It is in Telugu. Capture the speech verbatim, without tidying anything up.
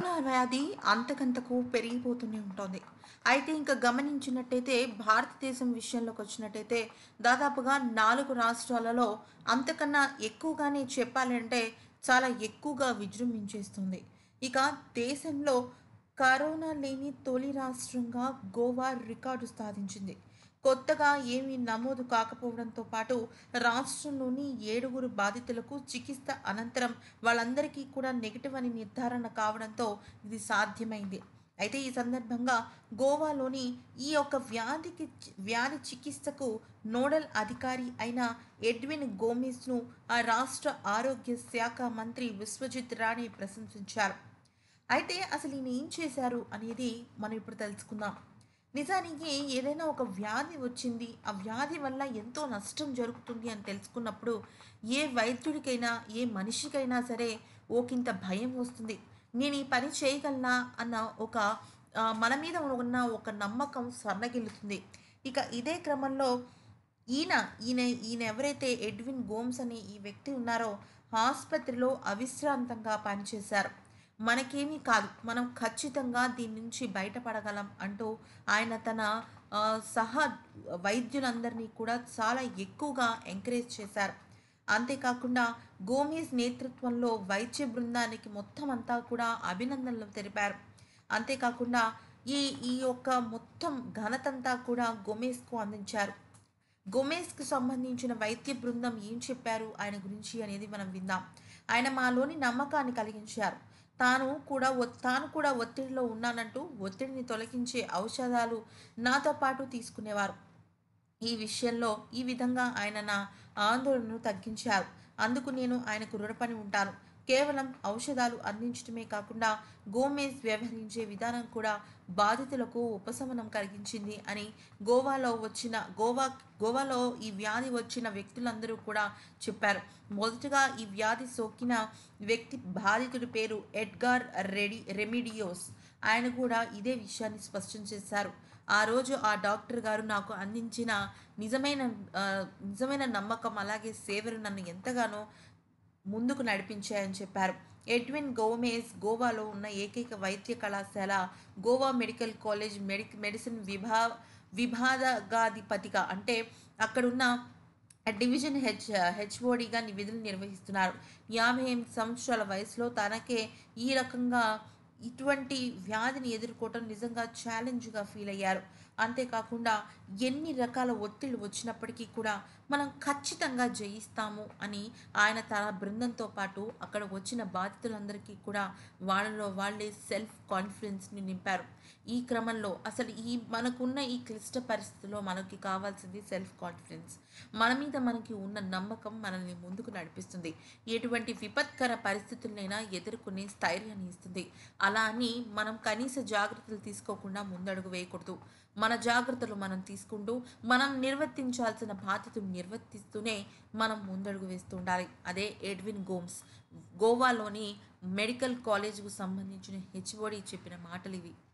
కరోనా వ్యాధి అంతకంతకు పెరిగిపోతూనే ఉంటుంది. అయితే ఇంక గమనించినట్టయితే భారతదేశం విషయంలోకొచ్చినట్టయితే దాదాపుగా నాలుగు రాష్ట్రాలలో అంతకన్నా ఎక్కువగానే చెప్పాలంటే చాలా ఎక్కువగా విజృంభించేస్తుంది. ఇక దేశంలో కరోనా లేని తొలి రాష్ట్రంగా గోవా రికార్డు సాధించింది. కొత్తగా ఏమీ నమోదు కాకపోవడంతో పాటు రాష్ట్రంలోని ఏడుగురు బాధితులకు చికిత్స అనంతరం వాళ్ళందరికీ కూడా నెగెటివ్ అని నిర్ధారణ కావడంతో ఇది సాధ్యమైంది. అయితే ఈ సందర్భంగా గోవాలోని ఈ యొక్క వ్యాధికి చి- వ్యాధి చికిత్సకు నోడల్ అధికారి అయిన ఎడ్విన్ గోమెజ్ను ఆ రాష్ట్ర ఆరోగ్య శాఖ మంత్రి విశ్వజిత్ రాణే ప్రశంసించారు. అయితే అసలు ఈయన ఏం చేశారు అనేది మనం ఇప్పుడు తెలుసుకుందాం. నిజానికి ఏదైనా ఒక వ్యాధి వచ్చింది, ఆ వ్యాధి వల్ల ఎంతో నష్టం జరుగుతుంది అని తెలుసుకున్నప్పుడు ఏ వైద్యుడికైనా, ఏ మనిషికైనా సరే ఒకింత భయం వస్తుంది. నేను ఈ పని చేయగలనా అన్న ఒక ఆహ్, మన మీద ఉన్న ఒక నమ్మకం సన్నగిల్లుతుంది. ఇక ఇదే క్రమంలో ఈయన, ఈయన ఈయన ఎవరైతే ఎడ్విన్ గోమ్స్ అనే ఈ వ్యక్తి ఉన్నారో ఆస్పత్రిలో అవిశ్రాంతంగా పనిచేశారు. మనకేమీ కాదు, మనం ఖచ్చితంగా దీని నుంచి బయటపడగలం అంటూ ఆయన తన ఆహ్, సహా వైద్యులందరినీ కూడా చాలా ఎక్కువగా ఎంకరేజ్ చేశారు. అంతేకాకుండా గోమెజ్ నేతృత్వంలో వైద్య బృందానికి మొత్తం అంతా కూడా అభినందనలు తెలిపారు. అంతేకాకుండా ఈ ఈ యొక్క మొత్తం ఘనతంతా కూడా గోమెజ్‌కు అందించారు. గోమెజ్‌కి సంబంధించిన వైద్య బృందం ఏం చెప్పారు ఆయన గురించి అనేది మనం విందాం. ఆయన మాలోని నమ్మకాన్ని కలిగించారు. తాను కూడా ఒత్ తాను కూడా ఒత్తిడిలో ఉన్నానంటూ ఒత్తిడిని తొలగించే ఔషధాలు నాతో పాటు తీసుకునేవారు. ఈ విషయంలో ఈ విధంగా ఆయన నా ఆందోళనను తగ్గించారు. అందుకు నేను ఆయనకు రుణపడి ఉంటాను. కేవలం ఔషధాలు అందించడమే కాకుండా గోమెజ్ వ్యవహరించే విధానం కూడా బాధితులకు ఉపశమనం కలిగించింది అని గోవాలో వచ్చిన గోవా గోవాలో ఈ వ్యాధి వచ్చిన వ్యక్తులందరూ కూడా చెప్పారు. మొదటగా ఈ వ్యాధి సోకిన వ్యక్తి బాధితుడి పేరు ఎడ్గార్ రెడి రెమిడియోస్. ఆయన కూడా ఇదే విషయాన్ని స్పష్టం చేశారు. ఆ రోజు ఆ డాక్టర్ గారు నాకు అందించిన నిజమైన ఆహ్, నిజమైన నమ్మకం అలాగే సేవలు నన్ను ఎంతగానో ముందుకు నడిపించాయని చెప్పారు. ఎడ్విన్ గోమెజ్ గోవాలో ఉన్న ఏకైక వైద్య కళాశాల Goa medical college medic medicine విభా విభాగాధిపతిగా అంటే అక్కడున్న డివిజన్ హెచ్ హెచ్ఓడిగా విధులు నిర్వహిస్తున్నారు. యాభై ఎనిమిది సంవత్సరాల వయసులో తనకే ఈ రకంగా ఇటువంటి వ్యాధిని ఎదుర్కోవటం నిజంగా ఛాలెంజ్‌గా ఫీల్ అయ్యారు. అంతేకాకుండా ఎన్ని రకాల ఒత్తిళ్లు వచ్చినప్పటికీ కూడా మనం ఖచ్చితంగా జయిస్తాము అని ఆయన తన బృందంతో పాటు అక్కడ వచ్చిన బాధితులందరికీ కూడా వాళ్ళలో వాళ్ళే సెల్ఫ్ కాన్ఫిడెన్స్‌ని నింపారు. ఈ క్రమంలో అసలు ఈ మనకున్న ఈ క్లిష్ట పరిస్థితిలో మనకి కావాల్సింది సెల్ఫ్ కాన్ఫిడెన్స్. మన మీద మనకి ఉన్న నమ్మకం మనల్ని ముందుకు నడిపిస్తుంది. ఎటువంటి విపత్కర పరిస్థితులనైనా ఎదుర్కొనే స్థైర్యాన్ని ఇస్తుంది. అలా అని మనం కనీస జాగ్రత్తలు తీసుకోకుండా ముందడుగు వేయకూడదు. మన జాగ్రత్తలు మనం తీసుకుంటూ, మనం నిర్వర్తించాల్సిన బాధ్యతను నిర్వర్తిస్తూనే మనం ముందడుగు వేస్తూ ఉండాలి. అదే ఎడ్విన్ గోమ్స్ గోవాలోని మెడికల్ కాలేజ్‌కు సంబంధించిన హెచ్ఓడి చెప్పిన మాటలివి.